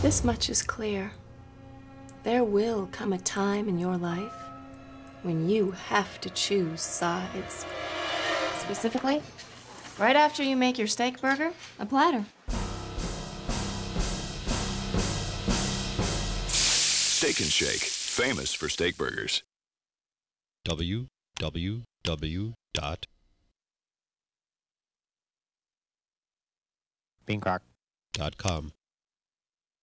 This much is clear. There will come a time in your life when you have to choose sides. Specifically, right after you make your steak burger a platter. Steak and Shake, famous for steak burgers. www.beancrock.com